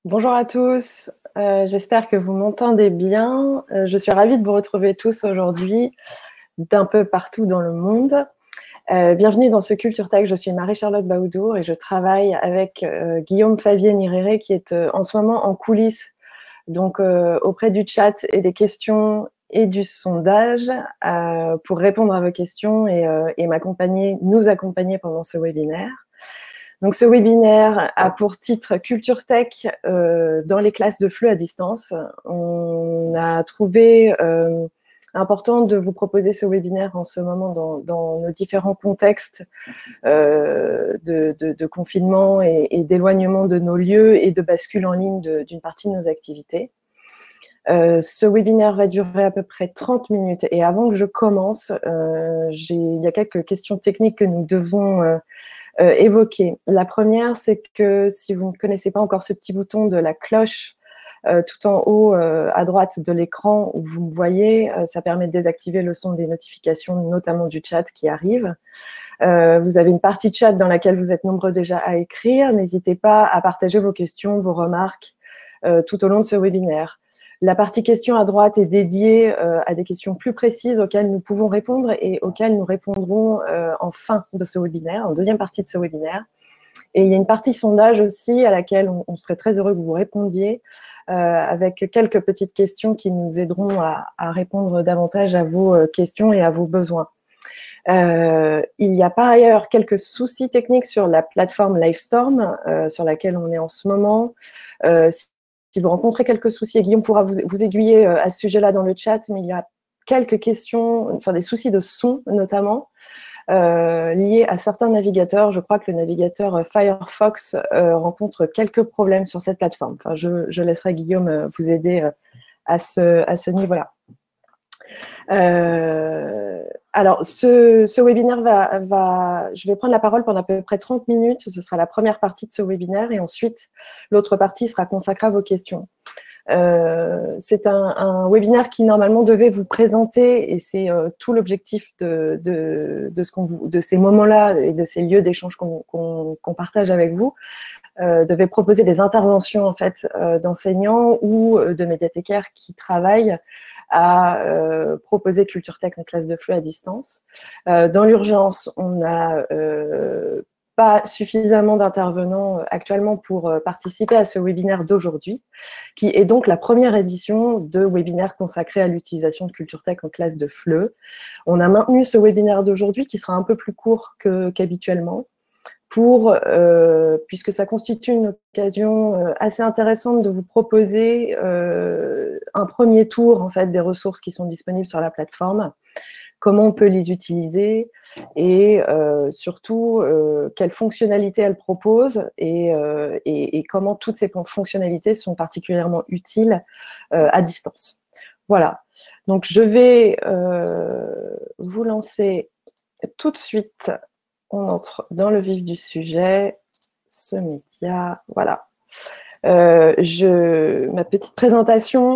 Bonjour à tous, j'espère que vous m'entendez bien. Je suis ravie de vous retrouver tous aujourd'hui d'un peu partout dans le monde. Bienvenue dans ce Culture Tech, je suis Marie-Charlotte Baoudour et je travaille avec Guillaume Fabienne Iréré qui est en ce moment en coulisses, donc auprès du chat et des questions et du sondage pour répondre à vos questions et m'accompagner, nous accompagner pendant ce webinaire. Donc, ce webinaire a pour titre Culture Tech dans les classes de FLE à distance. On a trouvé important de vous proposer ce webinaire en ce moment dans nos différents contextes de confinement et d'éloignement de nos lieux et de bascule en ligne d'une partie de nos activités. Ce webinaire va durer à peu près 30 minutes et avant que je commence, il y a quelques questions techniques que nous devons évoquer. La première, c'est que si vous ne connaissez pas encore ce petit bouton de la cloche tout en haut à droite de l'écran où vous me voyez, ça permet de désactiver le son des notifications, notamment du chat qui arrive. Vous avez une partie chat dans laquelle vous êtes nombreux déjà à écrire. N'hésitez pas à partager vos questions, vos remarques tout au long de ce webinaire. La partie questions à droite est dédiée à des questions plus précises auxquelles nous pouvons répondre et auxquelles nous répondrons en fin de ce webinaire, en deuxième partie de ce webinaire. Et il y a une partie sondage aussi à laquelle on serait très heureux que vous répondiez avec quelques petites questions qui nous aideront à répondre davantage à vos questions et à vos besoins. Il y a par ailleurs quelques soucis techniques sur la plateforme Livestorm sur laquelle on est en ce moment. Si vous rencontrez quelques soucis, Guillaume pourra vous aiguiller à ce sujet-là dans le chat, mais il y a quelques questions, enfin des soucis de son notamment, liés à certains navigateurs. Je crois que le navigateur Firefox rencontre quelques problèmes sur cette plateforme. Enfin, je laisserai Guillaume vous aider à ce niveau-là. Alors, ce webinaire je vais prendre la parole pendant à peu près 30 minutes. Ce sera la première partie de ce webinaire et ensuite, l'autre partie sera consacrée à vos questions. C'est un webinaire qui, normalement, devait vous présenter, et c'est tout l'objectif de ces moments-là et de ces lieux d'échange qu'on partage avec vous, devait proposer des interventions, en fait, d'enseignants ou de médiathécaires qui travaillent à proposer Culture Tech en classe de FLE à distance. Dans l'urgence, on n'a pas suffisamment d'intervenants actuellement pour participer à ce webinaire d'aujourd'hui, qui est donc la première édition de webinaire consacré à l'utilisation de Culture Tech en classe de FLE. On a maintenu ce webinaire d'aujourd'hui qui sera un peu plus court qu'habituellement, puisque ça constitue une occasion assez intéressante de vous proposer un premier tour en fait, des ressources qui sont disponibles sur la plateforme, comment on peut les utiliser et surtout quelles fonctionnalités elles proposent et comment toutes ces fonctionnalités sont particulièrement utiles à distance. Voilà, donc je vais vous lancer tout de suite. On entre dans le vif du sujet, ce média, voilà. Ma petite présentation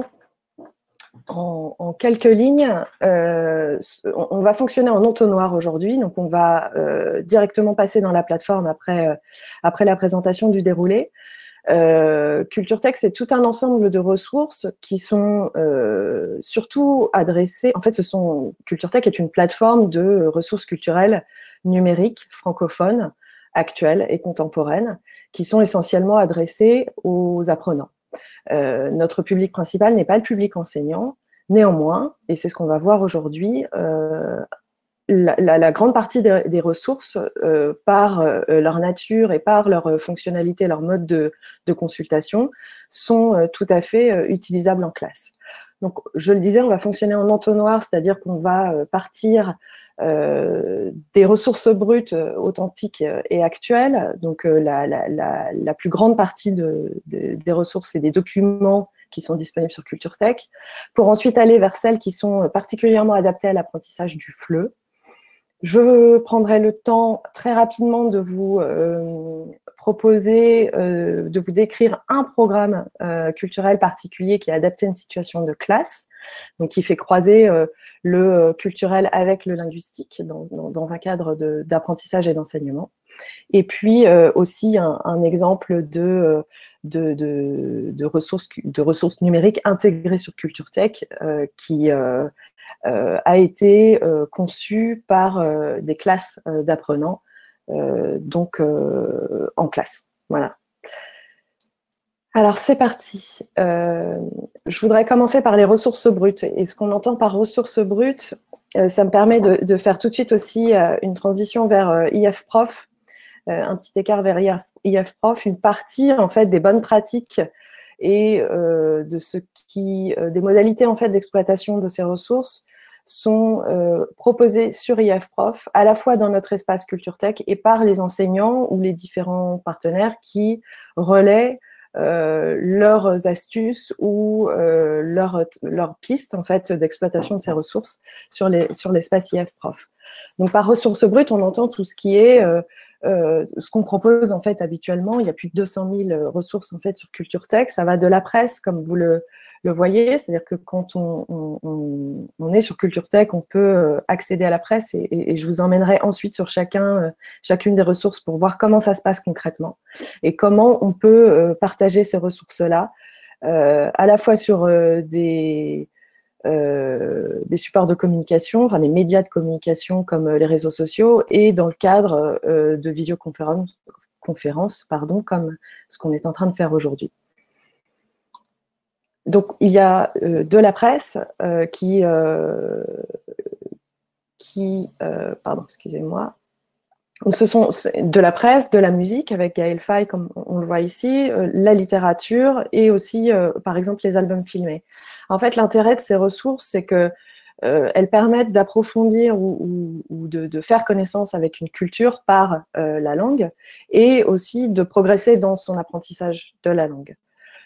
en quelques lignes. On va fonctionner en entonnoir aujourd'hui, donc on va directement passer dans la plateforme après la présentation du déroulé. Culture Tech, c'est tout un ensemble de ressources qui sont surtout adressées. En fait, Culture Tech est une plateforme de ressources culturelles numériques, francophones, actuelles et contemporaines, qui sont essentiellement adressées aux apprenants. Notre public principal n'est pas le public enseignant. Néanmoins, et c'est ce qu'on va voir aujourd'hui, la grande partie des ressources, par leur nature et par leur fonctionnalité, leur mode de consultation, sont tout à fait utilisables en classe. Donc, je le disais, on va fonctionner en entonnoir, c'est-à-dire qu'on va partir des ressources brutes, authentiques et actuelles. Donc, la plus grande partie des ressources et des documents qui sont disponibles sur Culture Tech, pour ensuite aller vers celles qui sont particulièrement adaptées à l'apprentissage du FLE. Je prendrai le temps très rapidement de vous proposer, de vous décrire un programme culturel particulier qui est adapté à une situation de classe, donc qui fait croiser le culturel avec le linguistique dans un cadre d'apprentissage et d'enseignement. Et puis aussi un exemple de ressources numériques intégrées sur CultureTech qui a été conçu par des classes d'apprenants, donc en classe. Voilà. Alors, c'est parti. Je voudrais commencer par les ressources brutes. Et ce qu'on entend par ressources brutes, ça me permet de faire tout de suite aussi une transition vers IFProf, un petit écart vers IFProf, une partie en fait des bonnes pratiques et des modalités en fait d'exploitation de ces ressources sont proposées sur IFProf, à la fois dans notre espace CultureTech et par les enseignants ou les différents partenaires qui relaient leurs astuces ou leurs pistes en fait d'exploitation de ces ressources sur l'espace IFProf. Donc par ressources brutes, on entend tout ce qui est ce qu'on propose en fait habituellement. Il y a plus de 200 000 ressources en fait sur CultureTech. Ça va de la presse, comme vous le voyez, c'est-à-dire que quand on est sur CultureTech, on peut accéder à la presse et je vous emmènerai ensuite sur chacune des ressources pour voir comment ça se passe concrètement et comment on peut partager ces ressources-là, à la fois sur des supports de communication, enfin des médias de communication comme les réseaux sociaux et dans le cadre de visioconférences, comme ce qu'on est en train de faire aujourd'hui. Donc, il y a de la presse pardon, excusez-moi. Ce sont de la presse, de la musique avec Gaël Faye, comme on le voit ici, la littérature et aussi, par exemple, les albums filmés. En fait, l'intérêt de ces ressources, c'est qu'elles permettent d'approfondir ou de faire connaissance avec une culture par la langue et aussi de progresser dans son apprentissage de la langue.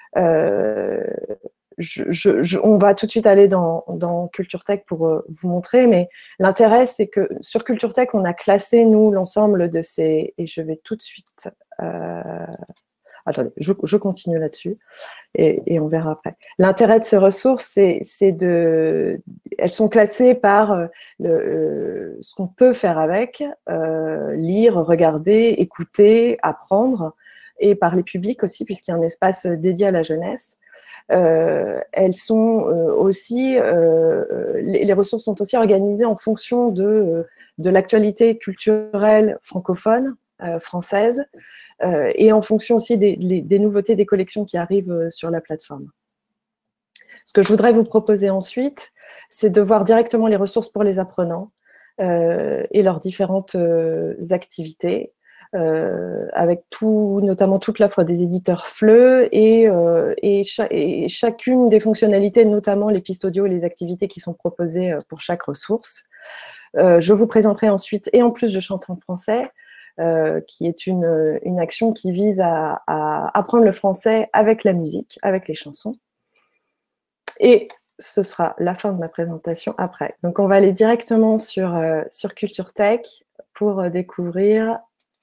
On va tout de suite aller dans CultureTech pour vous montrer, mais l'intérêt, c'est que sur CultureTech, on a classé, nous, l'ensemble de ces... Et je vais tout de suite... Attendez, je continue là-dessus et on verra après. L'intérêt de ces ressources, elles sont classées par ce qu'on peut faire avec, lire, regarder, écouter, apprendre, et par les publics aussi, puisqu'il y a un espace dédié à la jeunesse. Elles sont aussi, les ressources sont aussi organisées en fonction de l'actualité culturelle francophone, française, et en fonction aussi des nouveautés des collections qui arrivent sur la plateforme. Ce que je voudrais vous proposer ensuite, c'est de voir directement les ressources pour les apprenants et leurs différentes activités, avec notamment toute l'offre des éditeurs FLE et chacune des fonctionnalités, notamment les pistes audio et les activités qui sont proposées pour chaque ressource. Je vous présenterai ensuite, et en plus je chante en français, qui est une action qui vise à apprendre le français avec la musique, avec les chansons. Et ce sera la fin de ma présentation après. Donc on va aller directement sur CultureTech pour découvrir...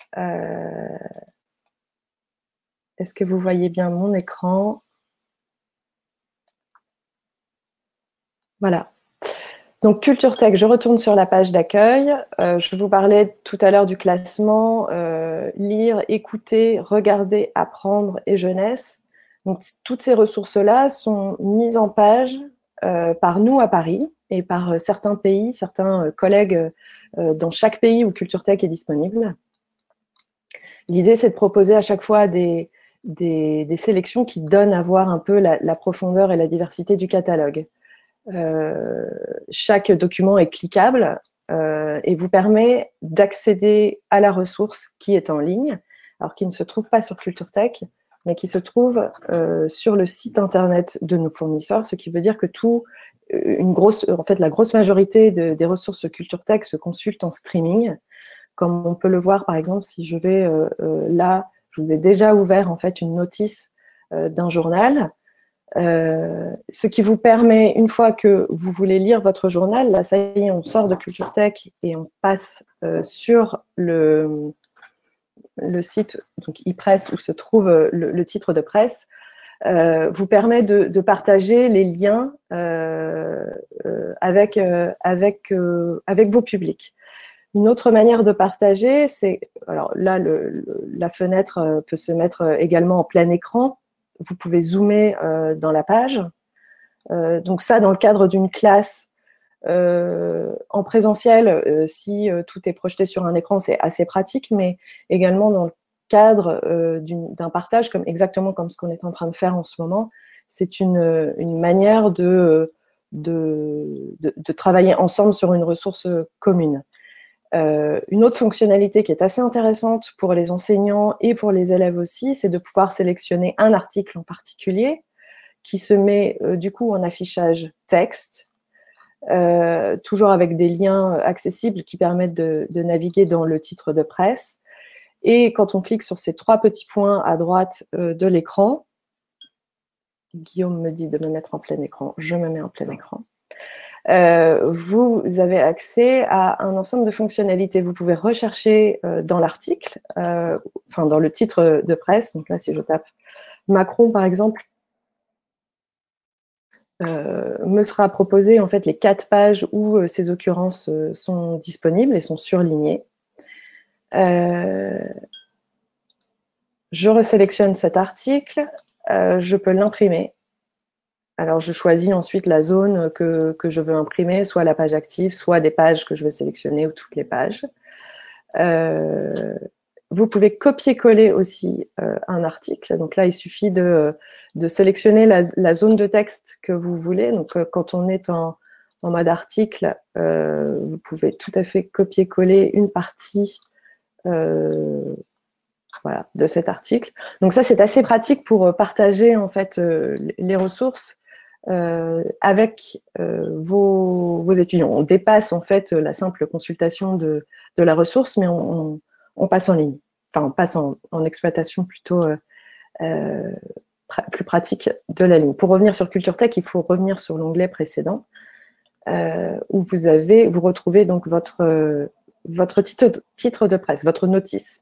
Est-ce que vous voyez bien mon écran? Voilà. Donc, CultureTech, je retourne sur la page d'accueil. Je vous parlais tout à l'heure du classement lire, écouter, regarder, apprendre et jeunesse. Donc, toutes ces ressources-là sont mises en page par nous à Paris et par certains pays, certains collègues dans chaque pays où CultureTech est disponible. L'idée, c'est de proposer à chaque fois des sélections qui donnent à voir un peu la profondeur et la diversité du catalogue. Chaque document est cliquable et vous permet d'accéder à la ressource qui est en ligne, alors qui ne se trouve pas sur CultureTech, mais qui se trouve sur le site internet de nos fournisseurs, ce qui veut dire que la grosse majorité des ressources CultureTech se consultent en streaming. Comme on peut le voir, par exemple, si je vais là, je vous ai déjà ouvert en fait une notice d'un journal, ce qui vous permet, une fois que vous voulez lire votre journal, là, ça y est, on sort de CultureTech et on passe sur le site, donc e-press, où se trouve le titre de presse, vous permet de partager les liens avec vos publics. Une autre manière de partager, c'est, alors là, la fenêtre peut se mettre également en plein écran, vous pouvez zoomer dans la page. Donc ça, dans le cadre d'une classe en présentiel, si tout est projeté sur un écran, c'est assez pratique, mais également dans le cadre d'un partage, exactement comme ce qu'on est en train de faire en ce moment, c'est une manière de travailler ensemble sur une ressource commune. Une autre fonctionnalité qui est assez intéressante pour les enseignants et pour les élèves aussi, c'est de pouvoir sélectionner un article en particulier qui se met du coup en affichage texte, toujours avec des liens accessibles qui permettent de naviguer dans le titre de presse. Et quand on clique sur ces 3 petits points à droite de l'écran, Guillaume me dit de me mettre en plein écran, je me mets en plein écran. Vous avez accès à un ensemble de fonctionnalités. Vous pouvez rechercher dans l'article, enfin dans le titre de presse. Donc là, si je tape Macron, par exemple, me sera proposé en fait les 4 pages où ces occurrences sont disponibles et sont surlignées. Je resélectionne cet article, je peux l'imprimer. Alors, je choisis ensuite la zone que je veux imprimer, soit la page active, soit des pages que je veux sélectionner ou toutes les pages. Vous pouvez copier-coller aussi un article. Donc là, il suffit de sélectionner la zone de texte que vous voulez. Donc, quand on est en mode article, vous pouvez tout à fait copier-coller une partie voilà, de cet article. Donc ça, c'est assez pratique pour partager en fait les ressources avec vos étudiants. On dépasse en fait la simple consultation de la ressource, mais on passe en ligne. Enfin, on passe en exploitation plutôt plus pratique de la ligne. Pour revenir sur Culture Tech, il faut revenir sur l'onglet précédent où vous retrouvez donc votre titre de presse, votre notice.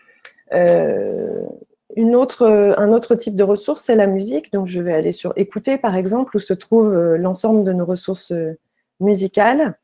Un autre type de ressource, c'est la musique. Donc, je vais aller sur Écouter, par exemple, où se trouve l'ensemble de nos ressources musicales.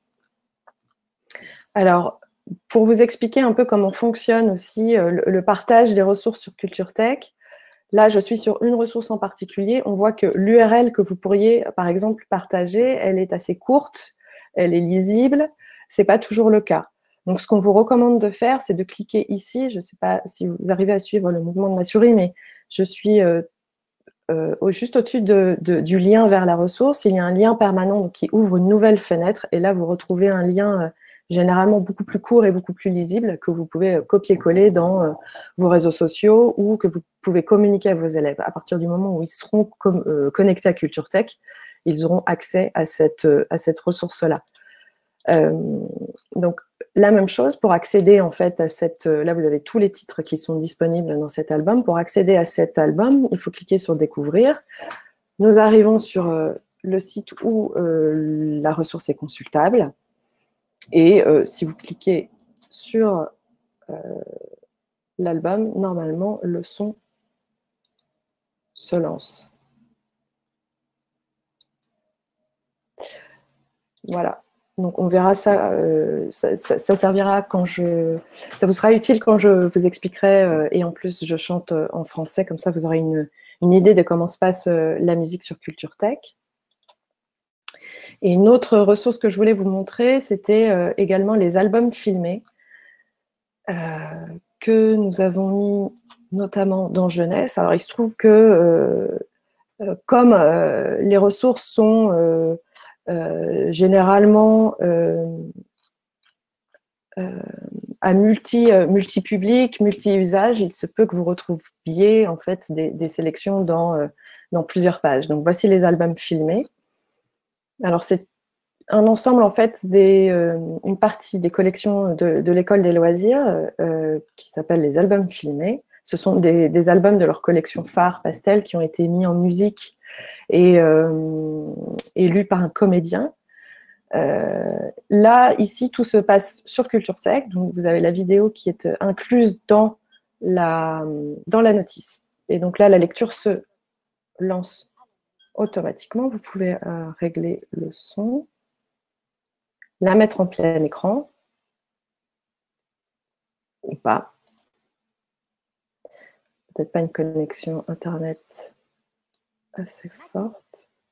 Alors, pour vous expliquer un peu comment fonctionne aussi le partage des ressources sur Culture Tech, là, je suis sur une ressource en particulier. On voit que l'URL que vous pourriez, par exemple, partager, elle est assez courte, elle est lisible. Ce n'est pas toujours le cas. Donc, ce qu'on vous recommande de faire, c'est de cliquer ici. Je ne sais pas si vous arrivez à suivre le mouvement de ma souris, mais je suis juste au-dessus du lien vers la ressource. Il y a un lien permanent donc, qui ouvre une nouvelle fenêtre. Et là, vous retrouvez un lien généralement beaucoup plus court et beaucoup plus lisible que vous pouvez copier-coller dans vos réseaux sociaux ou que vous pouvez communiquer à vos élèves. À partir du moment où ils seront connectés à Culture Tech, ils auront accès à cette ressource-là. Donc, la même chose pour accéder en fait à là vous avez tous les titres qui sont disponibles dans cet album. Pour accéder à cet album, il faut cliquer sur Découvrir. Nous arrivons sur le site où la ressource est consultable. Et si vous cliquez sur l'album, normalement, le son se lance. Voilà. Donc, on verra ça, ça servira ça vous sera utile quand je vous expliquerai, et en plus, je chante en français, comme ça, vous aurez une idée de comment se passe la musique sur Culture Tech. Et une autre ressource que je voulais vous montrer, c'était également les albums filmés que nous avons mis notamment dans Jeunesse. Alors, il se trouve que comme les ressources sont généralement à multi-public, multi-usage, il se peut que vous retrouviez en fait des sélections dans plusieurs pages. Donc voici les albums filmés. Alors c'est un ensemble en fait une partie des collections de l'école des loisirs qui s'appelle les albums filmés. Ce sont des albums de leur collection phare Pastel qui ont été mis en musique et lus par un comédien. Là, ici, tout se passe sur Culture Tech. Donc, vous avez la vidéo qui est incluse dans la notice. Et donc là, la lecture se lance automatiquement. Vous pouvez régler le son, la mettre en plein écran ou pas. Peut-être pas une connexion Internet assez forte.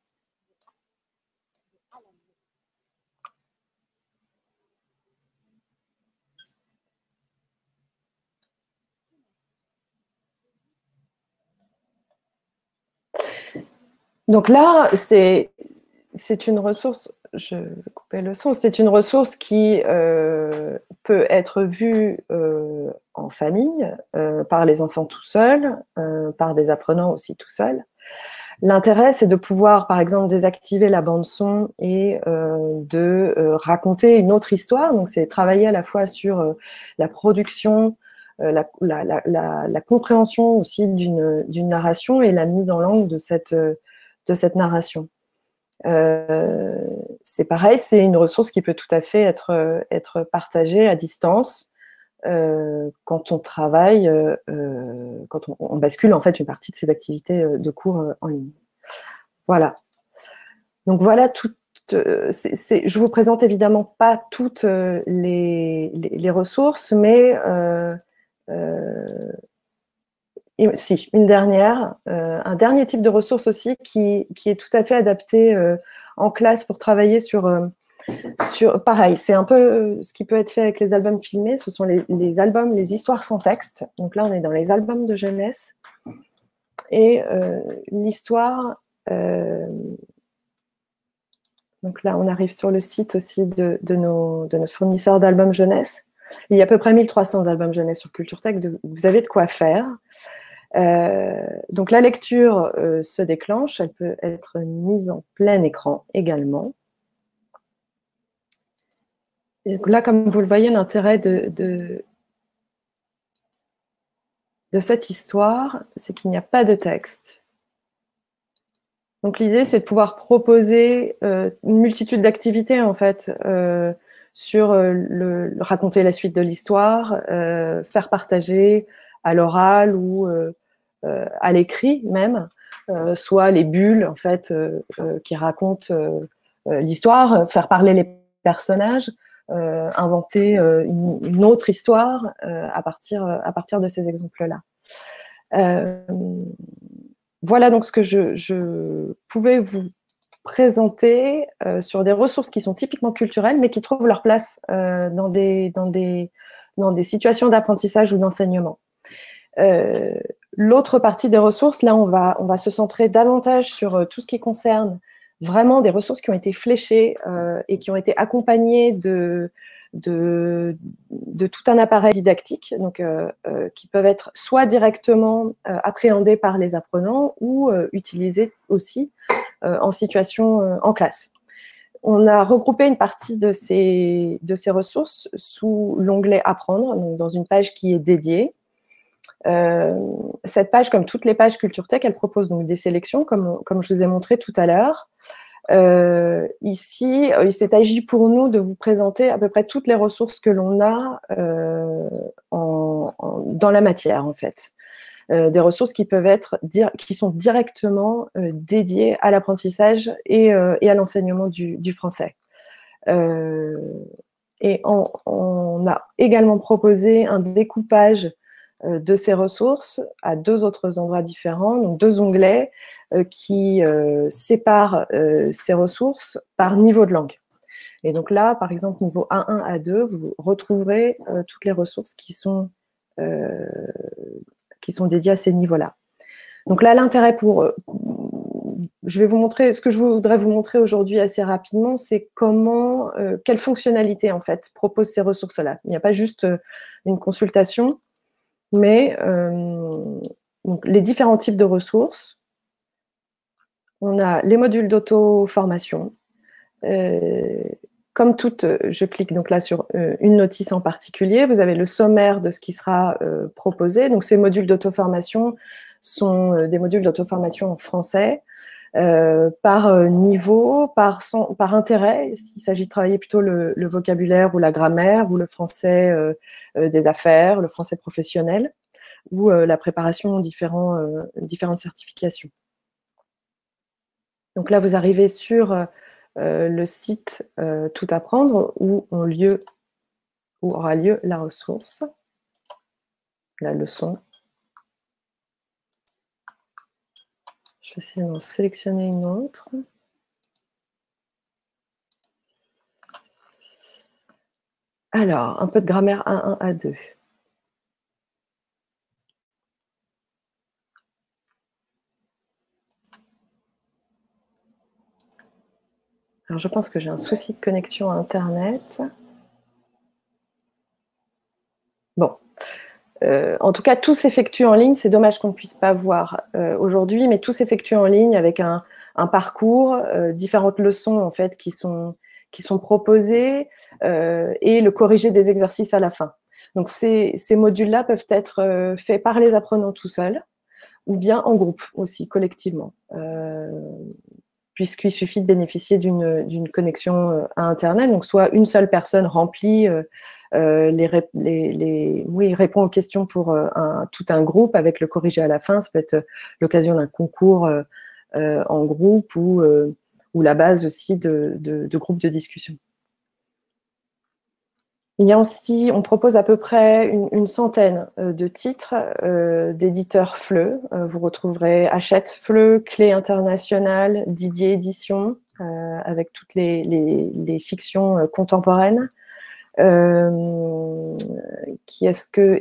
Donc là, c'est une ressource, je vais couper le son, c'est une ressource qui peut être vue en famille, par les enfants tout seuls, par des apprenants aussi tout seuls. L'intérêt, c'est de pouvoir, par exemple, désactiver la bande-son et de raconter une autre histoire. Donc, c'est travailler à la fois sur la production, la compréhension aussi d'une narration et la mise en langue de cette narration. C'est pareil, c'est une ressource qui peut tout à fait être partagée à distance quand on travaille, quand on bascule en fait une partie de ses activités de cours en ligne. Voilà. Donc voilà tout. Je vous présente évidemment pas toutes les ressources, mais si, une dernière, un dernier type de ressource aussi qui est tout à fait adapté en classe pour travailler sur pareil, c'est un peu ce qui peut être fait avec les albums filmés, ce sont les albums, les histoires sans texte. Donc là, on est dans les albums de jeunesse. Et l'histoire, donc là, on arrive sur le site aussi de notre fournisseur d'albums jeunesse. Il y a à peu près 1300 albums jeunesse sur Culture Tech, vous avez de quoi faire. Donc la lecture se déclenche, elle peut être mise en plein écran également. Et là, comme vous le voyez, l'intérêt de cette histoire, c'est qu'il n'y a pas de texte. Donc l'idée, c'est de pouvoir proposer une multitude d'activités, en fait, sur raconter la suite de l'histoire, faire partager à l'oral ou à l'écrit même, soit les bulles, en fait, qui racontent l'histoire, faire parler les personnages, inventer une autre histoire à partir de ces exemples-là. Voilà donc ce que je pouvais vous présenter sur des ressources qui sont typiquement culturelles, mais qui trouvent leur place dans des situations d'apprentissage ou d'enseignement. L'autre partie des ressources, là, on va se centrer davantage sur tout ce qui concerne vraiment des ressources qui ont été fléchées et qui ont été accompagnées de tout un appareil didactique, donc qui peuvent être soit directement appréhendés par les apprenants ou utilisés aussi en situation en classe. On a regroupé une partie de ces ressources sous l'onglet Apprendre, donc dans une page qui est dédiée. Cette page, comme toutes les pages Culture Tech, elle propose donc des sélections, comme je vous ai montré tout à l'heure. Ici, il s'est agi pour nous de vous présenter à peu près toutes les ressources que l'on a dans la matière, en fait. Des ressources qui peuvent être qui sont directement dédiées à l'apprentissage et à l'enseignement du français. Et on a également proposé un découpage de ces ressources à deux autres endroits différents, donc deux onglets qui séparent ces ressources par niveau de langue. Et donc là, par exemple, niveau A1, A2, vous retrouverez toutes les ressources qui sont dédiées à ces niveaux-là. Donc là, l'intérêt je vais vous montrer, ce que je voudrais vous montrer aujourd'hui assez rapidement, c'est quelles fonctionnalités, en fait, proposent ces ressources-là. Il n'y a pas juste une consultation, mais donc les différents types de ressources. On a les modules d'auto-formation. Comme toutes, je clique donc là sur une notice en particulier. Vous avez le sommaire de ce qui sera proposé. Donc ces modules d'auto-formation sont des modules d'auto-formation en français, par niveau, par intérêt. Il s'agit de travailler plutôt le vocabulaire ou la grammaire, ou le français des affaires, le français professionnel, ou la préparation aux différentes certifications. Donc là, vous arrivez sur le site Tout apprendre, où aura lieu la ressource, la leçon. Je vais essayer d'en sélectionner une autre. Alors, un peu de grammaire A1, A2. Alors, je pense que j'ai un souci de connexion à Internet. Bon. En tout cas, tout s'effectue en ligne. C'est dommage qu'on ne puisse pas voir aujourd'hui, mais tout s'effectue en ligne avec un parcours, différentes leçons en fait qui sont proposées et le corrigé des exercices à la fin. Donc, ces modules-là peuvent être faits par les apprenants tout seuls ou bien en groupe aussi, collectivement. Puisqu'il suffit de bénéficier d'une connexion à Internet. Donc, soit une seule personne remplit répond aux questions pour tout un groupe avec le corrigé à la fin. Ça peut être l'occasion d'un concours en groupe ou la base aussi de groupes de discussion. Il y a aussi, on propose à peu près une centaine de titres d'éditeurs FLE. Vous retrouverez Hachette FLE, Clé Internationale, Didier Édition, avec toutes les fictions contemporaines. Qui est-ce que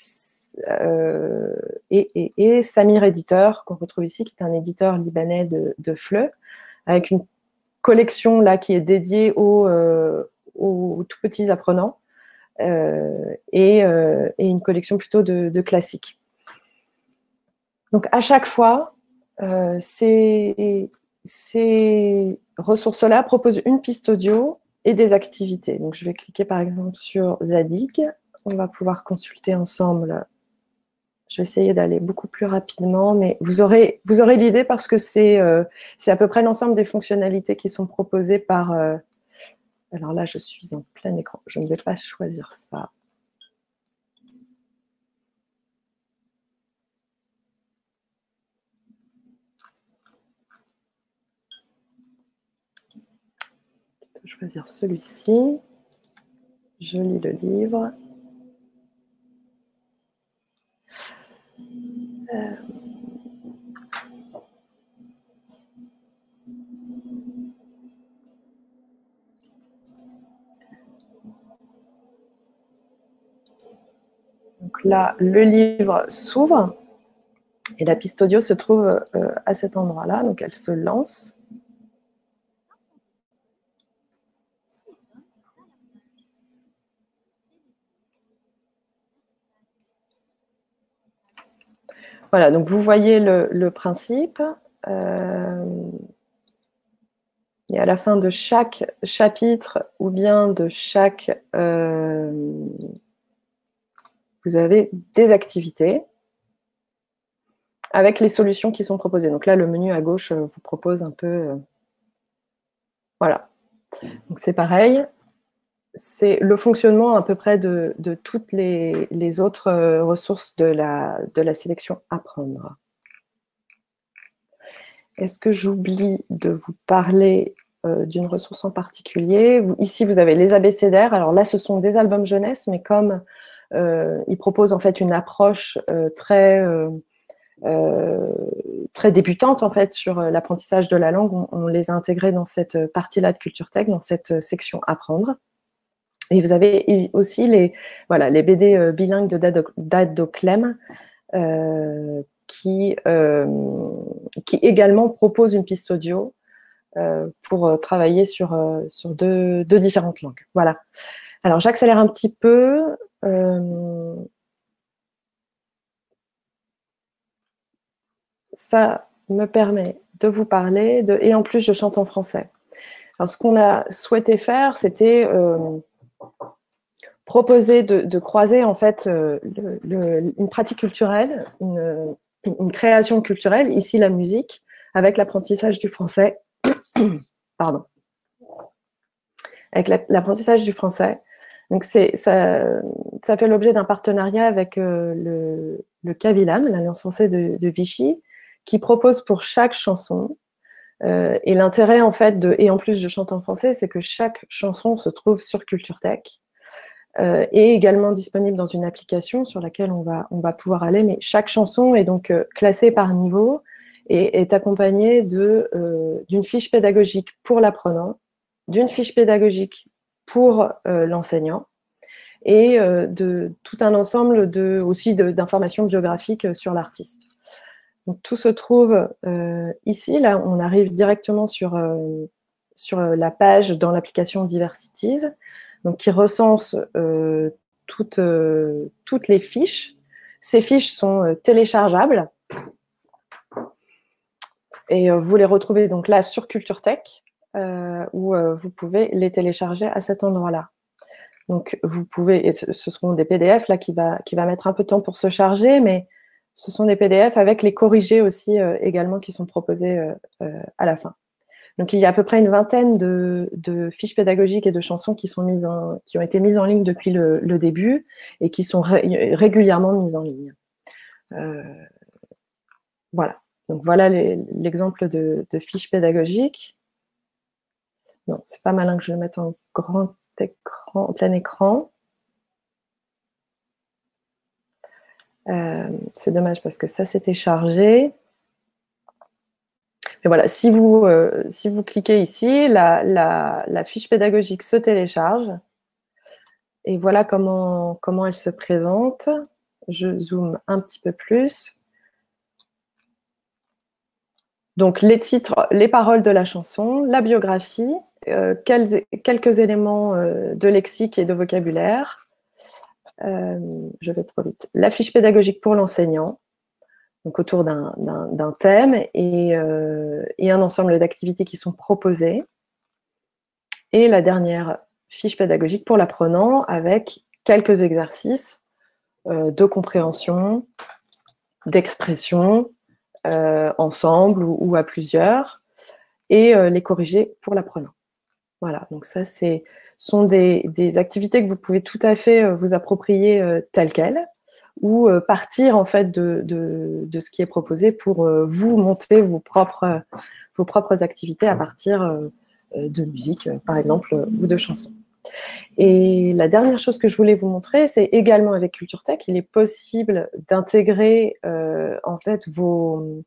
et Samir Éditeur, qu'on retrouve ici, qui est un éditeur libanais de FLE, avec une collection là qui est dédiée aux tout petits apprenants et une collection plutôt de classiques. Donc à chaque fois, ces ressources-là proposent une piste audio et des activités. Donc je vais cliquer par exemple sur Zadig. On va pouvoir consulter ensemble. Je vais essayer d'aller beaucoup plus rapidement, mais vous aurez l'idée parce que c'est à peu près l'ensemble des fonctionnalités qui sont proposées par... alors là, je suis en plein écran. Je ne vais pas choisir ça. Je vais choisir celui-ci. Je lis le livre. Donc là, le livre s'ouvre et la piste audio se trouve à cet endroit-là. Donc elle se lance. Voilà, donc vous voyez le principe. Et à la fin de chaque chapitre ou bien de chaque... vous avez des activités avec les solutions qui sont proposées. Donc là, le menu à gauche vous propose un peu... voilà. Donc c'est pareil. C'est le fonctionnement à peu près de toutes les autres ressources de la sélection Apprendre. Est-ce que j'oublie de vous parler d'une ressource en particulier? Ici, vous avez les abécédaires. Alors là, ce sont des albums jeunesse, mais comme ils proposent en fait une approche très débutante en fait sur l'apprentissage de la langue, on les a intégrés dans cette partie-là de Culture Tech, dans cette section Apprendre. Et vous avez aussi les BD bilingues de Dado Clem qui également proposent une piste audio pour travailler sur deux différentes langues. Voilà. Alors, j'accélère un petit peu. Ça me permet de vous parler et en plus, je chante en français. Alors, ce qu'on a souhaité faire, c'était proposer de croiser en fait une pratique culturelle, une création culturelle, ici la musique, avec l'apprentissage du français. Pardon. Avec l'apprentissage du français. Donc ça fait l'objet d'un partenariat avec le CAVILAM, l'Alliance française de Vichy, qui propose pour chaque chanson. Et l'intérêt en fait et en plus je chante en français, c'est que chaque chanson se trouve sur Culture Tech. Est également disponible dans une application sur laquelle on va pouvoir aller, mais chaque chanson est donc classée par niveau et est accompagné d'une fiche pédagogique pour l'apprenant, d'une fiche pédagogique pour l'enseignant et de tout un ensemble aussi d'informations biographiques sur l'artiste. Donc, tout se trouve ici. Là, on arrive directement sur la page dans l'application Diversities, donc, qui recense toutes les fiches. Ces fiches sont téléchargeables et vous les retrouvez donc là sur CultureTech, où vous pouvez les télécharger à cet endroit-là. Donc, vous pouvez, et ce seront des PDF là qui va mettre un peu de temps pour se charger, mais ce sont des PDF avec les corrigés aussi également qui sont proposés à la fin. Donc, il y a à peu près une vingtaine de fiches pédagogiques et de chansons qui ont été mises en ligne depuis le début et qui sont régulièrement mises en ligne. Voilà. Donc, voilà l'exemple de fiches pédagogiques. Non, c'est pas malin que je le mette en grand écran, en plein écran. C'est dommage parce que ça s'était chargé. Mais voilà, si vous cliquez ici, la fiche pédagogique se télécharge. Et voilà comment elle se présente. Je zoome un petit peu plus. Donc, les titres, les paroles de la chanson, la biographie, quelques éléments de lexique et de vocabulaire. Je vais trop vite. La fiche pédagogique pour l'enseignant, donc autour d'un thème et un ensemble d'activités qui sont proposées. Et la dernière fiche pédagogique pour l'apprenant avec quelques exercices de compréhension, d'expression, ensemble ou à plusieurs, et les corriger pour l'apprenant. Voilà, donc ça, sont des activités que vous pouvez tout à fait vous approprier telles quelles, ou partir en fait de ce qui est proposé pour vous monter vos propres activités à partir de musique, par exemple, ou de chansons. Et la dernière chose que je voulais vous montrer, c'est également avec CultureTech, il est possible d'intégrer en fait vos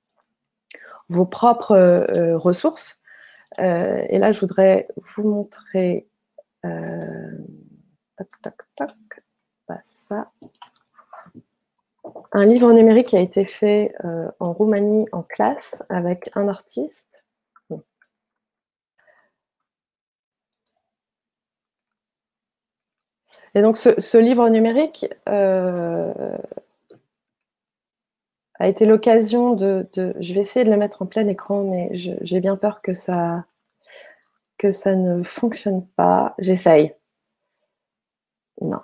propres ressources. Et là, je voudrais vous montrer pas ça. Un livre numérique qui a été fait en Roumanie en classe avec un artiste. Et donc, ce livre numérique a été l'occasion je vais essayer de le mettre en plein écran, mais j'ai bien peur que ça ne fonctionne pas. J'essaye. Non.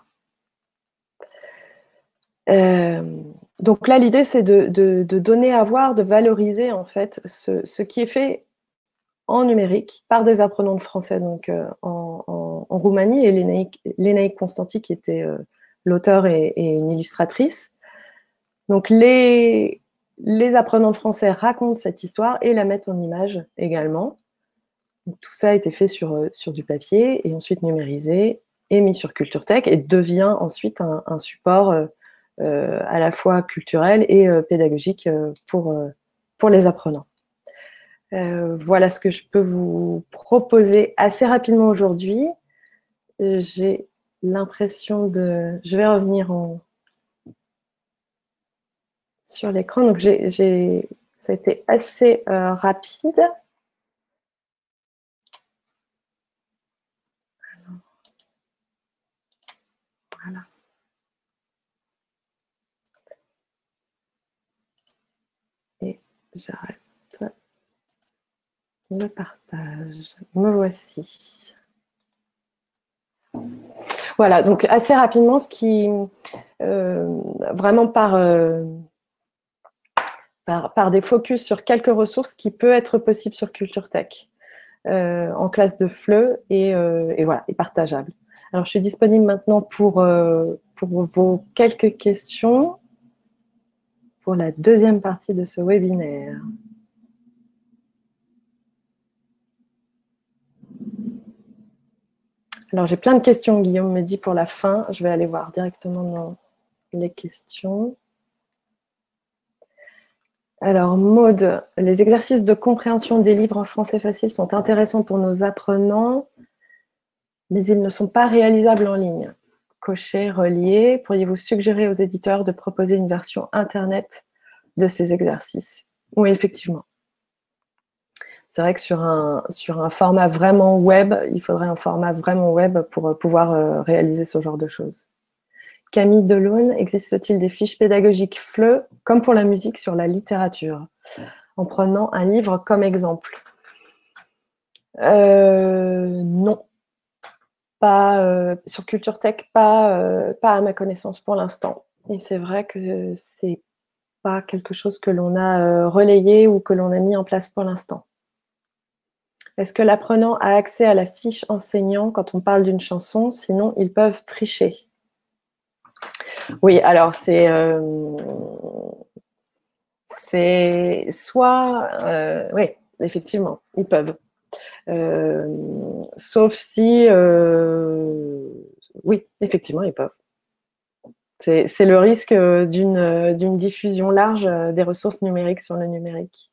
Donc là, l'idée, c'est de donner à voir, de valoriser en fait ce qui est fait en numérique par des apprenants de français donc en Roumanie, et Lénaïque Constanti qui était l'auteur et une illustratrice. Donc les apprenants de français racontent cette histoire et la mettent en image également. Donc, tout ça a été fait sur du papier et ensuite numérisé et mis sur CultureTech et devient ensuite un support à la fois culturel et pédagogique pour les apprenants. Voilà ce que je peux vous proposer assez rapidement aujourd'hui. J'ai l'impression je vais revenir sur l'écran. Donc, ça a été assez rapide. Voilà. Et j'arrête le partage. Me voici. Voilà, donc assez rapidement, ce qui vraiment par des focus sur quelques ressources qui peut être possible sur CultureTech en classe de FLE et voilà, et partageable. Alors, je suis disponible maintenant pour vos quelques questions pour la deuxième partie de ce webinaire. Alors, j'ai plein de questions, Guillaume me dit, pour la fin. Je vais aller voir directement dans les questions. Alors, Maude, les exercices de compréhension des livres en français facile sont intéressants pour nos apprenants, mais ils ne sont pas réalisables en ligne. Cocher, relier. Pourriez-vous suggérer aux éditeurs de proposer une version Internet de ces exercices? Oui, effectivement. C'est vrai que sur un format vraiment web, il faudrait un format vraiment web pour pouvoir réaliser ce genre de choses. Camille Delaune, existe-t-il des fiches pédagogiques FLE, comme pour la musique, sur la littérature, en prenant un livre comme exemple? Non. Pas, sur Culture Tech, pas à ma connaissance pour l'instant. Et c'est vrai que c'est pas quelque chose que l'on a relayé ou que l'on a mis en place pour l'instant. Est-ce que l'apprenant a accès à la fiche enseignant quand on parle d'une chanson? Sinon, ils peuvent tricher. Oui, alors c'est soit... oui, effectivement, ils peuvent. Sauf si... oui, effectivement, ils peuvent. C'est le risque d'une diffusion large des ressources numériques sur le numérique.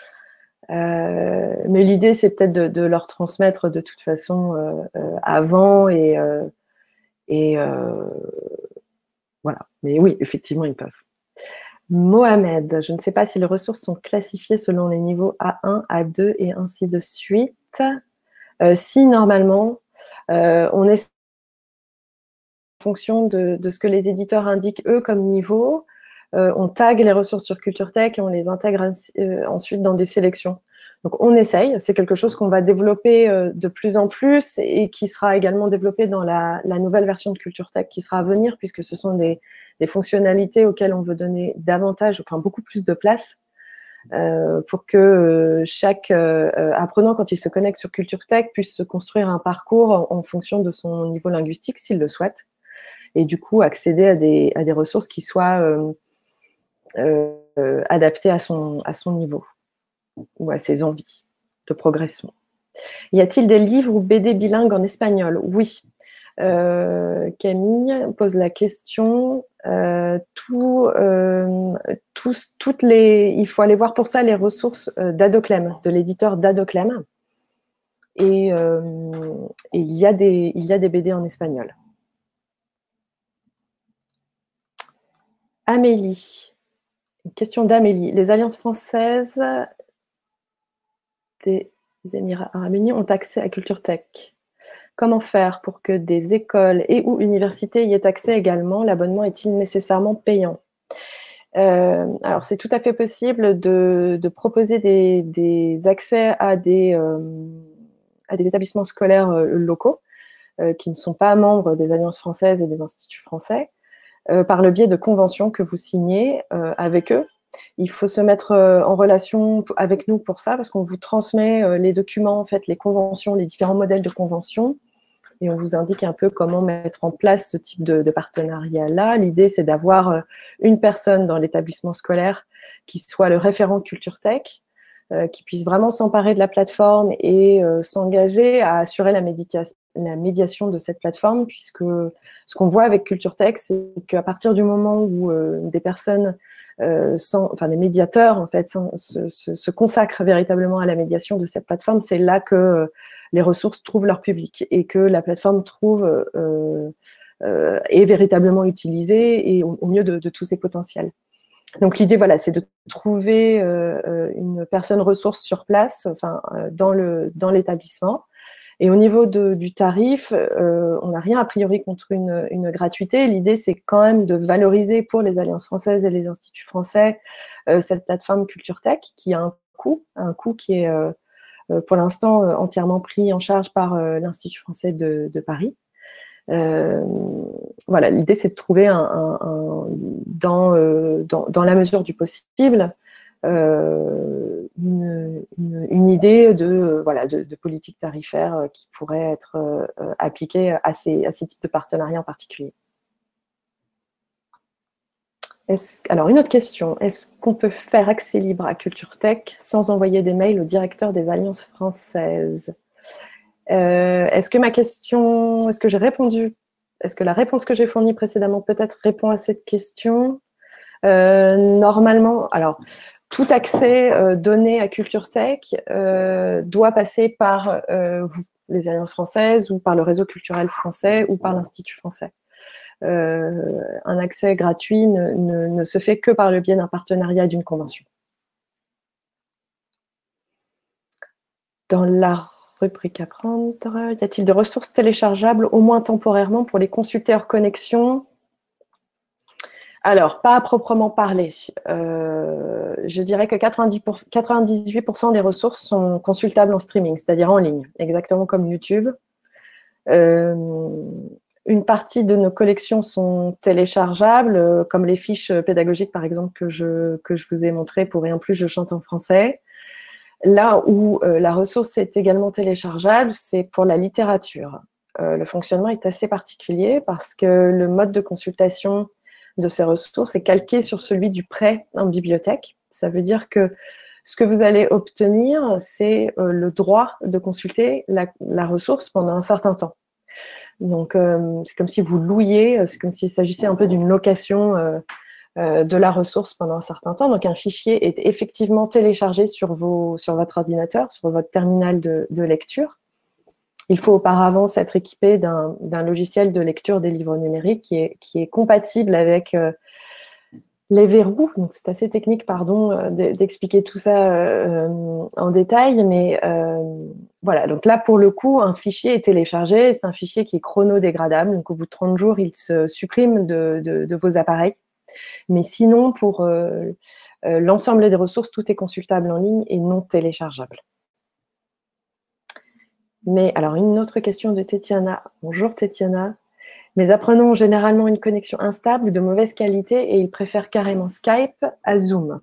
Mais l'idée, c'est peut-être de leur transmettre de toute façon avant et voilà. Mais oui, effectivement, ils peuvent. Mohamed, je ne sais pas si les ressources sont classifiées selon les niveaux A1, A2 et ainsi de suite. Si, normalement, on est en fonction de ce que les éditeurs indiquent, eux, comme niveau. On tag les ressources sur Culture Tech et on les intègre ensuite dans des sélections. Donc, on essaye. C'est quelque chose qu'on va développer de plus en plus et qui sera également développé dans la nouvelle version de Culture Tech qui sera à venir, puisque ce sont des fonctionnalités auxquelles on veut donner davantage, enfin beaucoup plus de place pour que chaque apprenant, quand il se connecte sur Culture Tech, puisse se construire un parcours en fonction de son niveau linguistique, s'il le souhaite, et du coup accéder à des ressources qui soient adaptées à son niveau ou à ses envies de progression. Y a-t-il des livres ou BD bilingues en espagnol? Oui. Camille pose la question. Il faut aller voir pour ça les ressources d'Adoclem, de l'éditeur d'Adoclem. Et il y a des BD en espagnol. Amélie. Une question d'Amélie. Les alliances françaises des Émirats arabes unis ont accès à Culture Tech. Comment faire pour que des écoles et ou universités y aient accès également? L'abonnement est-il nécessairement payant? Alors, c'est tout à fait possible de proposer des accès à des établissements scolaires locaux qui ne sont pas membres des alliances françaises et des instituts français par le biais de conventions que vous signez avec eux. Il faut se mettre en relation avec nous pour ça, parce qu'on vous transmet les documents, en fait, les conventions, les différents modèles de conventions, et on vous indique un peu comment mettre en place ce type de partenariat-là. L'idée, c'est d'avoir une personne dans l'établissement scolaire qui soit le référent Culture Tech, qui puisse vraiment s'emparer de la plateforme et s'engager à assurer la médiation de cette plateforme, puisque ce qu'on voit avec Culture Tech, c'est qu'à partir du moment où des personnes, des médiateurs, en fait, se consacrent véritablement à la médiation de cette plateforme, c'est là que les ressources trouvent leur public et que la plateforme est véritablement utilisée et au mieux de tous ses potentiels. Donc l'idée, voilà, c'est de trouver une personne ressource sur place, dans l'établissement. Et au niveau du tarif, on n'a rien a priori contre une gratuité. L'idée, c'est quand même de valoriser pour les alliances françaises et les instituts français cette plateforme Culture Tech qui a un coût qui est pour l'instant entièrement pris en charge par l'Institut français de Paris. Voilà, l'idée, c'est de trouver dans la mesure du possible une idée de politique tarifaire qui pourrait être appliquée à ces types de partenariats en particulier. Alors, une autre question. Est-ce qu'on peut faire accès libre à Culture Tech sans envoyer des mails au directeur des alliances françaises? Est-ce que j'ai répondu? Est-ce que la réponse que j'ai fournie précédemment peut-être répond à cette question? Normalement, alors, tout accès donné à Culture Tech doit passer par vous, les Alliances françaises, ou par le réseau culturel français, ou par l'Institut français. Un accès gratuit ne se fait que par le biais d'un partenariat et d'une convention. Dans la rubrique à prendre, y a-t-il des ressources téléchargeables, au moins temporairement, pour les consulter hors connexion? Alors, pas à proprement parler. Je dirais que 98% des ressources sont consultables en streaming, c'est-à-dire en ligne, exactement comme YouTube. Une partie de nos collections sont téléchargeables, comme les fiches pédagogiques, par exemple, que je vous ai montrées pour Rien plus, je chante en français. Là où la ressource est également téléchargeable, c'est pour la littérature. Le fonctionnement est assez particulier parce que le mode de consultation de ces ressources est calqué sur celui du prêt en bibliothèque. Ça veut dire que ce que vous allez obtenir, c'est le droit de consulter la ressource pendant un certain temps. Donc, c'est comme si vous louiez, c'est comme s'il s'agissait un peu d'une location de la ressource pendant un certain temps. Donc, un fichier est effectivement téléchargé sur votre ordinateur, sur votre terminal de lecture. Il faut auparavant s'être équipé d'un logiciel de lecture des livres numériques qui est compatible avec les verrous. Donc, c'est assez technique, pardon, d'expliquer tout ça en détail, mais voilà. Donc là, pour le coup, un fichier est téléchargé. C'est un fichier qui est chronodégradable. Donc, au bout de 30 jours, il se supprime de vos appareils. Mais sinon, pour l'ensemble des ressources, tout est consultable en ligne et non téléchargeable. Mais alors, une autre question de Tétiana. Bonjour Tétiana. Mes apprenants ont généralement une connexion instable de mauvaise qualité et ils préfèrent carrément Skype à Zoom.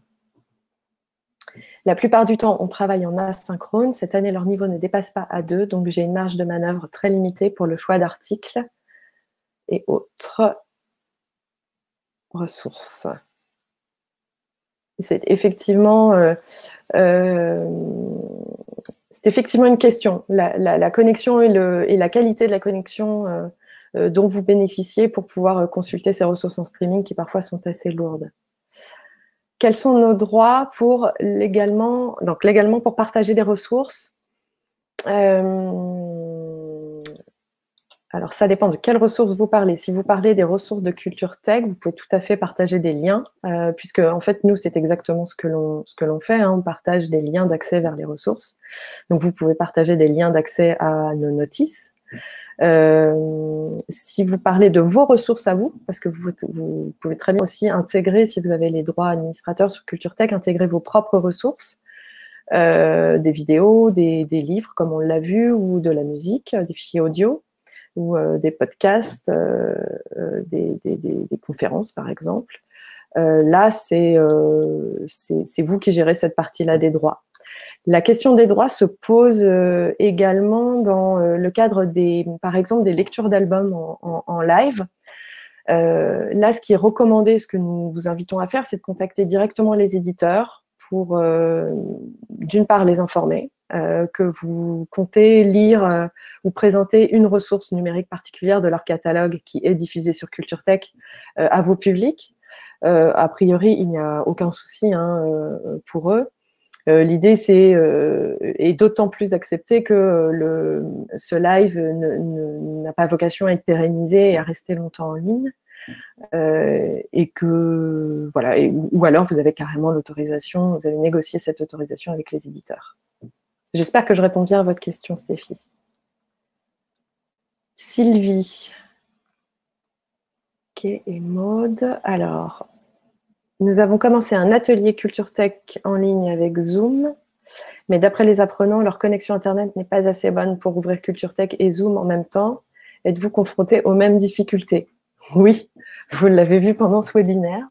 La plupart du temps, on travaille en asynchrone. Cette année, leur niveau ne dépasse pas A2, donc j'ai une marge de manœuvre très limitée pour le choix d'articles et autres ressources. C'est effectivement une question. La connexion et la qualité de la connexion dont vous bénéficiez pour pouvoir consulter ces ressources en streaming qui parfois sont assez lourdes. Quels sont nos droits pour légalement pour partager des ressources? Alors, ça dépend de quelles ressources vous parlez. Si vous parlez des ressources de Culture Tech, vous pouvez tout à fait partager des liens, puisque, en fait, nous, c'est exactement ce que l'on fait. Hein, on partage des liens d'accès vers les ressources. Donc, vous pouvez partager des liens d'accès à nos notices. Si vous parlez de vos ressources à vous, parce que vous pouvez très bien aussi intégrer, si vous avez les droits administrateurs sur Culture Tech, intégrer vos propres ressources, des vidéos, des livres, comme on l'a vu, ou de la musique, des fichiers audio, ou des podcasts, des conférences, par exemple. Là, c'est vous qui gérez cette partie-là des droits. La question des droits se pose également dans le cadre par exemple, des lectures d'albums en live. Là, ce qui est recommandé, ce que nous vous invitons à faire, c'est de contacter directement les éditeurs pour, d'une part, les informer que vous comptez lire ou présenter une ressource numérique particulière de leur catalogue qui est diffusée sur Culture Tech à vos publics. A priori, il n'y a aucun souci pour eux. L'idée, est d'autant plus accepté que ce live n'a pas vocation à être pérennisé et à rester longtemps en ligne. Et que, voilà, ou alors vous avez carrément l'autorisation, vous avez négocié cette autorisation avec les éditeurs. J'espère que je réponds bien à votre question, Stéphie. Sylvie. Ok, et Maude. Alors, nous avons commencé un atelier Culture Tech en ligne avec Zoom, mais d'après les apprenants, leur connexion Internet n'est pas assez bonne pour ouvrir Culture Tech et Zoom en même temps. Êtes-vous confronté aux mêmes difficultés? Oui, vous l'avez vu pendant ce webinaire.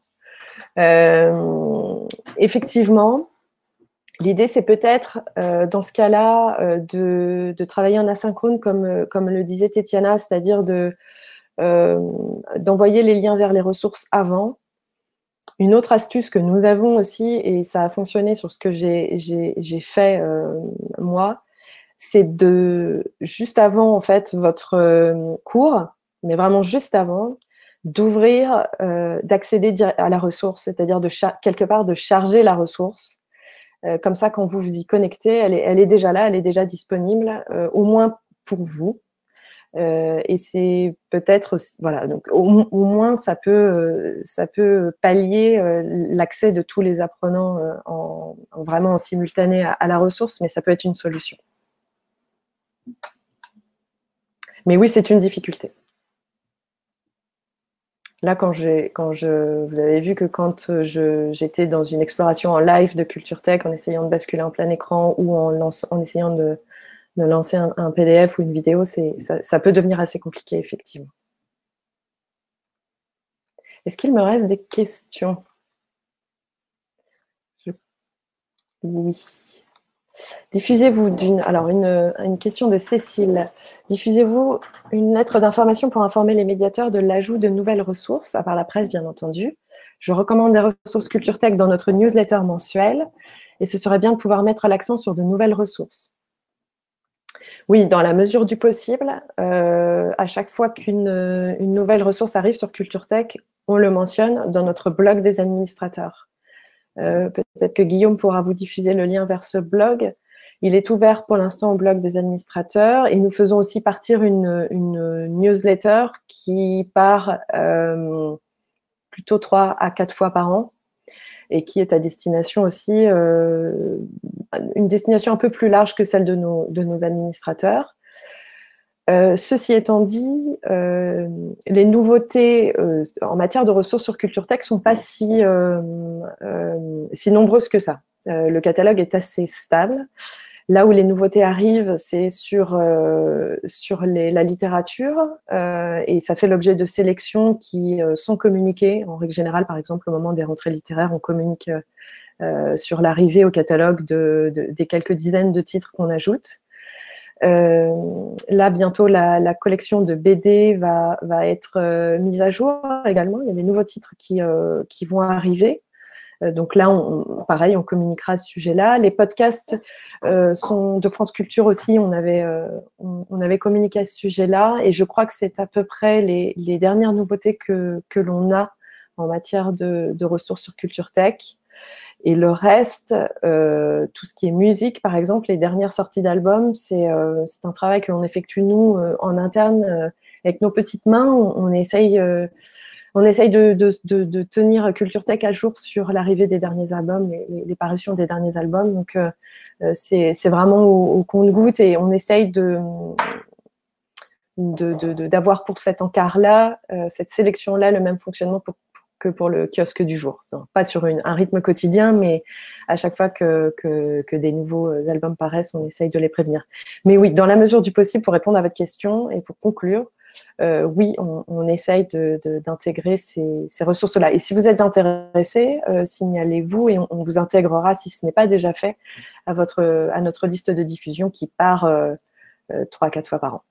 Effectivement, l'idée, c'est peut-être, dans ce cas-là, de travailler en asynchrone, comme le disait Tétiana, c'est-à-dire d'envoyer les liens vers les ressources avant. Une autre astuce que nous avons aussi, et ça a fonctionné sur ce que j'ai fait moi, c'est juste avant en fait votre cours, mais vraiment juste avant, d'ouvrir, d'accéder à la ressource, c'est-à-dire quelque part de charger la ressource. Comme ça, quand vous vous y connectez, elle est déjà là, elle est déjà disponible, au moins pour vous. Et c'est peut-être, voilà, donc au moins ça peut pallier l'accès de tous les apprenants vraiment en simultané à la ressource, mais ça peut être une solution. Mais oui, c'est une difficulté. Là, vous avez vu que quand j'étais dans une exploration en live de Culture Tech, en essayant de basculer en plein écran ou en essayant de lancer un PDF ou une vidéo, ça peut devenir assez compliqué, effectivement. Est-ce qu'il me reste des questions? Oui. Diffusez-vous une question de Cécile. Diffusez-vous une lettre d'information pour informer les médiateurs de l'ajout de nouvelles ressources, à part la presse, bien entendu. Je recommande des ressources Culture Tech dans notre newsletter mensuelle et ce serait bien de pouvoir mettre l'accent sur de nouvelles ressources. Oui, dans la mesure du possible, à chaque fois qu'une nouvelle ressource arrive sur Culture Tech, on le mentionne dans notre blog des administrateurs. Peut-être que Guillaume pourra vous diffuser le lien vers ce blog. Il est ouvert pour l'instant au blog des administrateurs et nous faisons aussi partir une newsletter qui part plutôt 3 à 4 fois par an et qui est à destination aussi, une destination un peu plus large que celle de nos administrateurs. Ceci étant dit, les nouveautés en matière de ressources sur Culture Tech ne sont pas si nombreuses que ça. Le catalogue est assez stable. Là où les nouveautés arrivent, c'est sur la littérature et ça fait l'objet de sélections qui sont communiquées. En règle générale, par exemple, au moment des rentrées littéraires, on communique sur l'arrivée au catalogue des quelques dizaines de titres qu'on ajoute. Là, bientôt, la collection de BD va être mise à jour également. Il y a des nouveaux titres qui vont arriver. Donc là, pareil, on communiquera à ce sujet-là. Les podcasts sont de France Culture aussi. On avait communiqué à ce sujet-là. Et je crois que c'est à peu près les dernières nouveautés que l'on a en matière de ressources sur Culture Tech. Et le reste, tout ce qui est musique, par exemple, les dernières sorties d'albums, c'est un travail que l'on effectue, nous, en interne, avec nos petites mains. On essaye de tenir Culture Tech à jour sur l'arrivée des derniers albums, les parutions des derniers albums. Donc, c'est vraiment au compte-gouttes et on essaye d'avoir pour cet encart-là, cette sélection-là, le même fonctionnement que pour le kiosque du jour. Donc, pas sur un rythme quotidien, mais à chaque fois que des nouveaux albums paraissent, on essaye de les prévenir. Mais oui, dans la mesure du possible, pour répondre à votre question et pour conclure, oui, on essaye d'intégrer ces ressources-là. Et si vous êtes intéressé, signalez-vous et on vous intégrera, si ce n'est pas déjà fait, à notre liste de diffusion qui part 3-4 fois par an.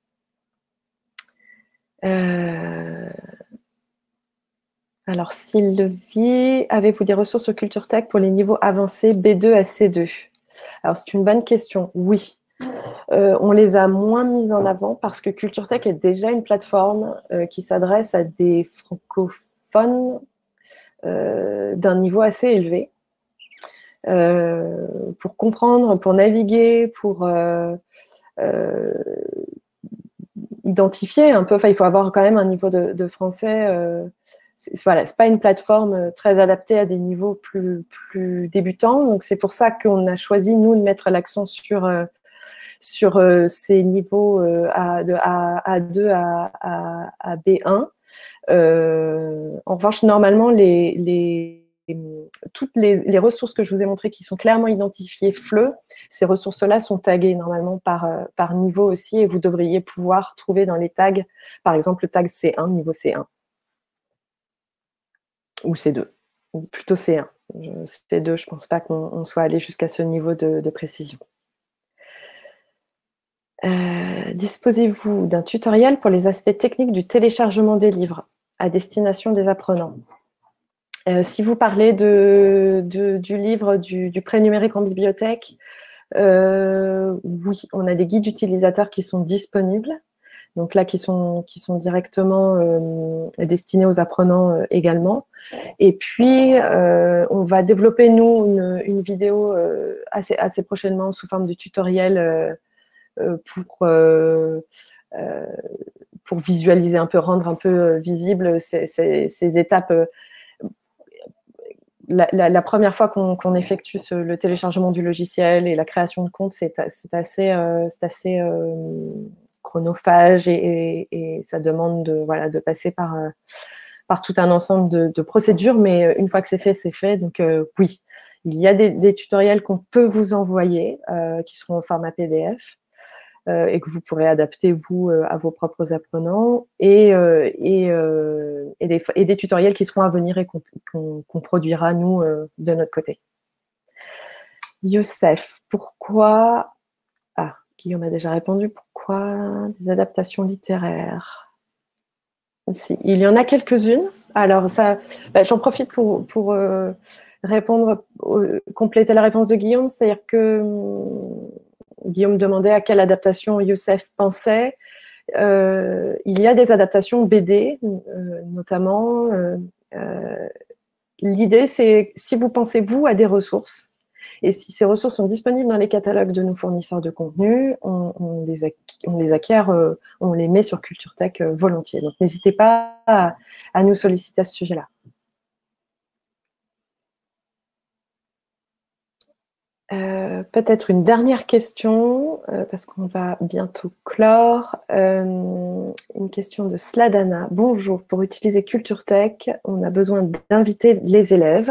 Alors, Sylvie, avez-vous des ressources sur Culture Tech pour les niveaux avancés B2 à C2? Alors, c'est une bonne question. Oui. On les a moins mises en avant parce que Culture Tech est déjà une plateforme qui s'adresse à des francophones d'un niveau assez élevé. Pour comprendre, pour naviguer, pour identifier un peu, enfin, il faut avoir quand même un niveau de français. Voilà, c'est pas une plateforme très adaptée à des niveaux plus débutants. Donc, c'est pour ça qu'on a choisi, nous, de mettre l'accent sur ces niveaux de A2 à B1. En revanche, normalement, toutes les ressources que je vous ai montrées qui sont clairement identifiées FLE, ces ressources-là sont taguées normalement par niveau aussi et vous devriez pouvoir trouver dans les tags, par exemple, le tag C1, niveau C1 ou C2, ou plutôt C1. C2, je ne pense pas qu'on soit allé jusqu'à ce niveau de précision. Disposez-vous d'un tutoriel pour les aspects techniques du téléchargement des livres à destination des apprenants? Si vous parlez du livre du prêt numérique en bibliothèque, oui, on a des guides utilisateurs qui sont disponibles. donc là qui sont directement destinés aux apprenants également. Et puis, on va développer, nous, une vidéo assez prochainement sous forme de tutoriel pour visualiser un peu, rendre un peu visible ces étapes. La première fois qu'on effectue le téléchargement du logiciel et la création de compte, c'est assez chronophage et ça demande de passer par tout un ensemble de procédures, mais une fois que c'est fait, c'est fait. Donc oui, il y a des tutoriels qu'on peut vous envoyer qui seront au format PDF et que vous pourrez adapter, vous, à vos propres apprenants et des tutoriels qui seront à venir et qu'on produira, nous, de notre côté. Youssef, pourquoi... Ah, Guillaume a déjà répondu. Pourquoi des adaptations littéraires? Si, il y en a quelques-unes. Alors, ça, j'en profite pour répondre, compléter la réponse de Guillaume. C'est-à-dire que Guillaume demandait à quelle adaptation Youssef pensait. Il y a des adaptations BD, notamment. L'idée, c'est si vous pensez, vous, à des ressources, et si ces ressources sont disponibles dans les catalogues de nos fournisseurs de contenu, on les acquiert, on les met sur Culture Tech volontiers. Donc, n'hésitez pas à nous solliciter à ce sujet-là. Peut-être une dernière question, parce qu'on va bientôt clore. Une question de Sladana. Bonjour, pour utiliser Culture Tech, on a besoin d'inviter les élèves.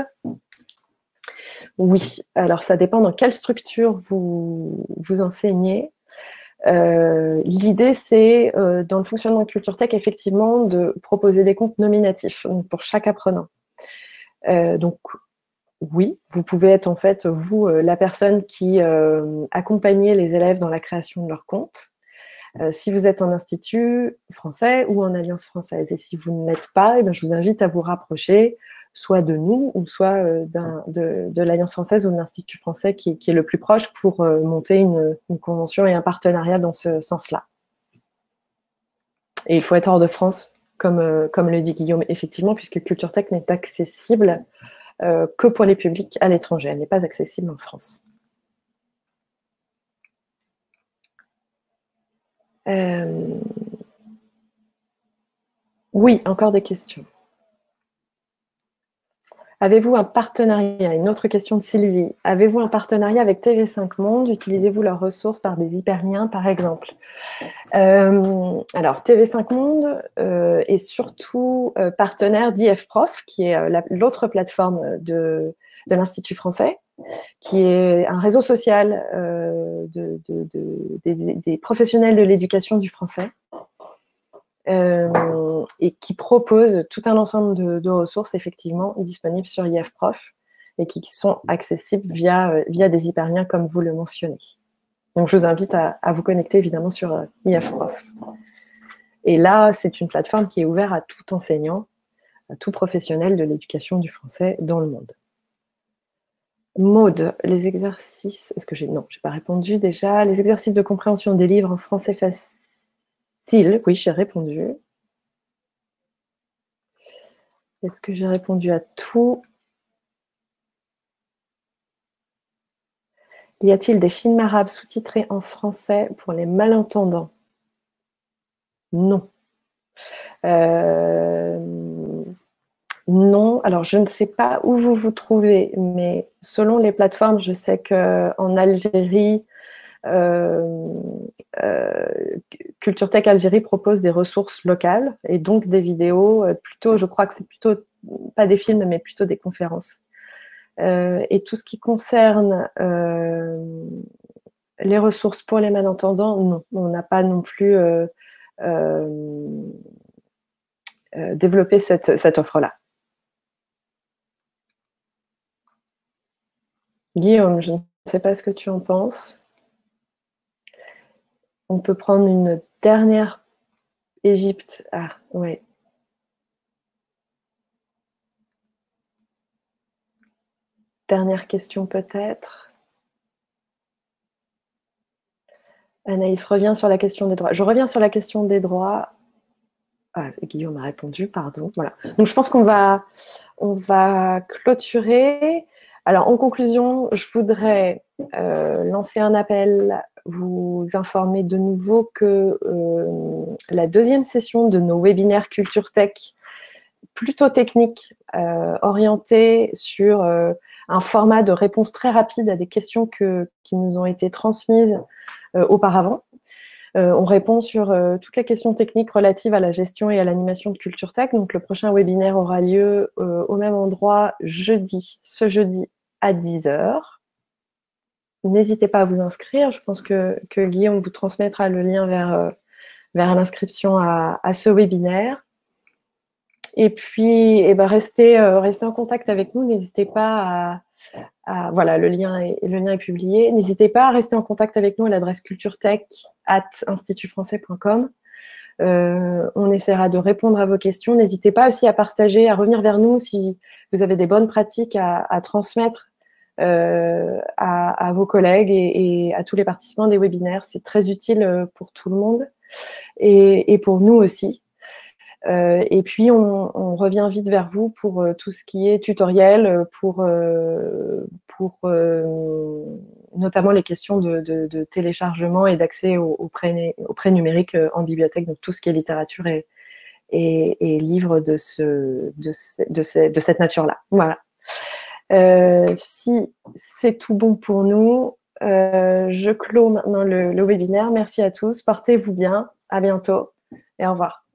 Oui, alors ça dépend dans quelle structure vous enseignez. L'idée, c'est, dans le fonctionnement de Culture Tech, effectivement, de proposer des comptes nominatifs pour chaque apprenant. Donc, oui, vous pouvez être en fait, vous, la personne qui accompagnez les élèves dans la création de leur compte. Si vous êtes en institut français ou en alliance française. Et si vous ne l'êtes pas, je vous invite à vous rapprocher soit de nous ou soit de l'alliance française ou de l'institut français qui est le plus proche pour monter une convention et un partenariat dans ce sens-là. Et il faut être hors de France, comme le dit Guillaume, effectivement, puisque Culture Tech n'est accessible que pour les publics à l'étranger. Elle n'est pas accessible en France. Oui, encore des questions. Avez-vous un partenariat? Une autre question de Sylvie. Avez-vous un partenariat avec TV5 Monde? Utilisez-vous leurs ressources par des hyperliens, par exemple? Alors, TV5 Monde est surtout partenaire d'IFProf, qui est l'autre plateforme de l'Institut français, qui est un réseau social des professionnels de l'éducation du français. Et qui propose tout un ensemble de ressources effectivement disponibles sur IFProf et qui sont accessibles via des hyperliens comme vous le mentionnez. Donc, je vous invite à vous connecter évidemment sur IFProf. Et là, c'est une plateforme qui est ouverte à tout enseignant, à tout professionnel de l'éducation du français dans le monde. Maude, les exercices... Est-ce que j'ai... Non, je n'ai pas répondu déjà. Les exercices de compréhension des livres en français facile. Oui, j'ai répondu. Est-ce que j'ai répondu à tout? Y a-t-il des films arabes sous-titrés en français pour les malentendants? Non. Non. Alors, je ne sais pas où vous vous trouvez, mais selon les plateformes, je sais qu'en Algérie, Culture Tech Algérie propose des ressources locales et donc des vidéos, plutôt, je crois que c'est plutôt, pas des films, mais plutôt des conférences. Et tout ce qui concerne les ressources pour les malentendants, non. On n'a pas non plus développé cette offre-là. Guillaume, je ne sais pas ce que tu en penses. On peut prendre une dernière Égypte. Ah, ouais. Dernière question peut-être. Anaïs revient sur la question des droits. Je reviens sur la question des droits. Ah, Guillaume a répondu, pardon. Voilà. Donc, je pense qu'on va clôturer. Alors, en conclusion, je voudrais lancer un appel, vous informer de nouveau que la deuxième session de nos webinaires Culture Tech, plutôt technique, orientée sur un format de réponse très rapide à des questions qui nous ont été transmises auparavant. On répond sur toutes les questions techniques relatives à la gestion et à l'animation de Culture Tech. Donc, le prochain webinaire aura lieu au même endroit ce jeudi à 10 h. N'hésitez pas à vous inscrire. Je pense que Guillaume vous transmettra le lien vers l'inscription à ce webinaire. Et puis, restez en contact avec nous. N'hésitez pas voilà, le lien est publié. N'hésitez pas à rester en contact avec nous à l'adresse culturetech@institutfrançais.com. On essaiera de répondre à vos questions. N'hésitez pas aussi à partager, à revenir vers nous si vous avez des bonnes pratiques à transmettre à vos collègues et à tous les participants des webinaires. C'est très utile pour tout le monde et pour nous aussi. Et puis, on revient vite vers vous pour tout ce qui est tutoriel, pour notamment les questions de téléchargement et d'accès aux prêts numériques en bibliothèque, donc tout ce qui est littérature et livres de cette nature-là. Voilà. Si c'est tout bon pour nous, je clôt maintenant le webinaire. Merci à tous, portez-vous bien, à bientôt et au revoir.